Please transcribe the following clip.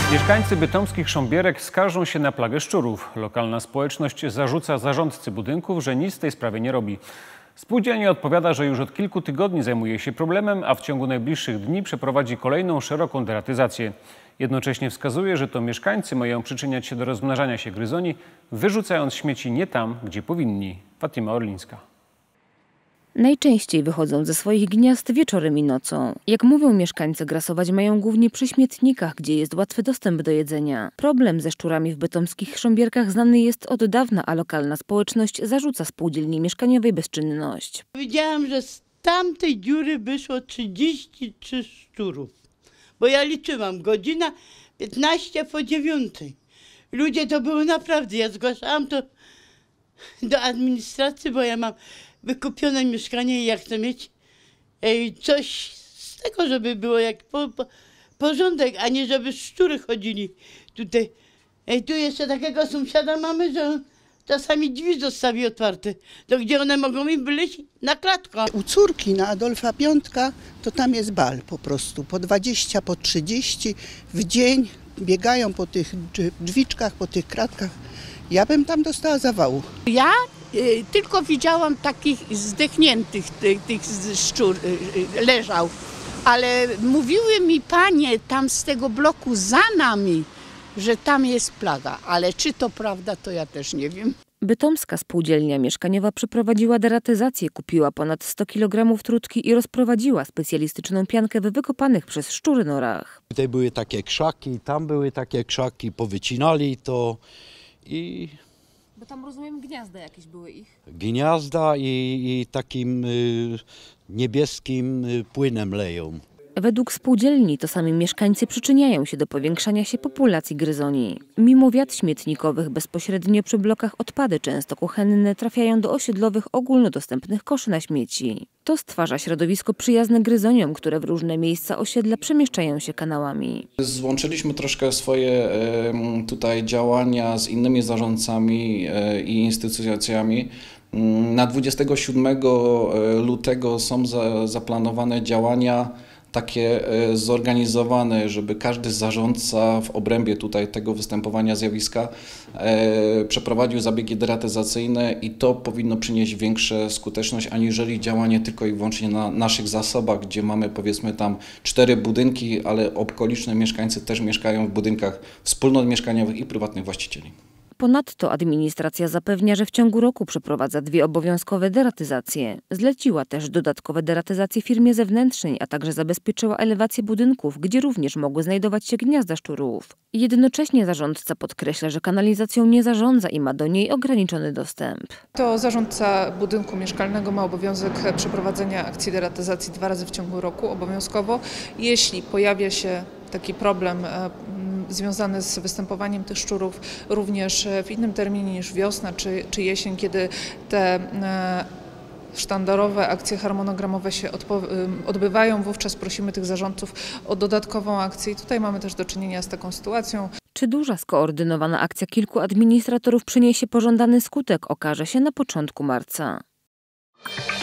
Mieszkańcy bytomskich Sząbierek skarżą się na plagę szczurów. Lokalna społeczność zarzuca zarządcy budynków, że nic w tej sprawie nie robi. Spółdzielnia odpowiada, że już od kilku tygodni zajmuje się problemem, a w ciągu najbliższych dni przeprowadzi kolejną szeroką deratyzację. Jednocześnie wskazuje, że to mieszkańcy mają przyczyniać się do rozmnażania się gryzoni, wyrzucając śmieci nie tam, gdzie powinni. Fatima Orlińska. Najczęściej wychodzą ze swoich gniazd wieczorem i nocą. Jak mówią mieszkańcy, grasować mają głównie przy śmietnikach, gdzie jest łatwy dostęp do jedzenia. Problem ze szczurami w bytomskich Sząbierkach znany jest od dawna, a lokalna społeczność zarzuca spółdzielni mieszkaniowej bezczynność. Widziałam, że z tamtej dziury wyszło 33 szczurów, bo ja liczyłam, godzina 8:45. Ludzie to było naprawdę, ja zgłaszałam to do administracji, bo ja mam wykupione mieszkanie i ja chcę mieć coś z tego, żeby było jak porządek, a nie żeby szczury chodzili tutaj. Tu jeszcze takiego sąsiada mamy, że on czasami drzwi zostawi otwarte, to gdzie one mogą mi wyleźć? Na klatkę. U córki na Adolfa Piątka to tam jest bal po prostu, po 20, po 30 w dzień biegają po tych drzwiczkach, po tych kratkach. Ja bym tam dostała zawału. Ja tylko widziałam takich zdechniętych, tych szczur leżał, ale mówiły mi panie tam z tego bloku za nami, że tam jest plaga, ale czy to prawda, to ja też nie wiem. Bytomska spółdzielnia mieszkaniowa przeprowadziła deratyzację, kupiła ponad 100 kg trutki i rozprowadziła specjalistyczną piankę w wykopanych przez szczury norach. Tutaj były takie krzaki, tam były takie krzaki, powycinali to i... Bo tam, rozumiem, gniazda jakieś były ich? Gniazda i takim niebieskim płynem leją. Według spółdzielni to sami mieszkańcy przyczyniają się do powiększania się populacji gryzoni. Mimo wiat śmietnikowych bezpośrednio przy blokach odpady, często kuchenne, trafiają do osiedlowych ogólnodostępnych koszy na śmieci. To stwarza środowisko przyjazne gryzoniom, które w różne miejsca osiedla przemieszczają się kanałami. Złączyliśmy troszkę swoje tutaj działania z innymi zarządcami i instytucjami. Na 27 lutego są zaplanowane działania takie zorganizowane, żeby każdy zarządca w obrębie tutaj tego występowania zjawiska przeprowadził zabiegi deratyzacyjne i to powinno przynieść większą skuteczność aniżeli działanie tylko i wyłącznie na naszych zasobach, gdzie mamy powiedzmy tam 4 budynki, ale okoliczne mieszkańcy też mieszkają w budynkach wspólnot mieszkaniowych i prywatnych właścicieli. Ponadto administracja zapewnia, że w ciągu roku przeprowadza 2 obowiązkowe deratyzacje. Zleciła też dodatkowe deratyzacje firmie zewnętrznej, a także zabezpieczyła elewację budynków, gdzie również mogły znajdować się gniazda szczurów. Jednocześnie zarządca podkreśla, że kanalizacją nie zarządza i ma do niej ograniczony dostęp. To zarządca budynku mieszkalnego ma obowiązek przeprowadzenia akcji deratyzacji 2 razy w ciągu roku obowiązkowo. Jeśli pojawia się taki problem związany z występowaniem tych szczurów również w innym terminie niż wiosna czy jesień, kiedy te sztandarowe akcje harmonogramowe się odbywają, wówczas prosimy tych zarządców o dodatkową akcję i tutaj mamy też do czynienia z taką sytuacją. Czy duża skoordynowana akcja kilku administratorów przyniesie pożądany skutek, okaże się na początku marca.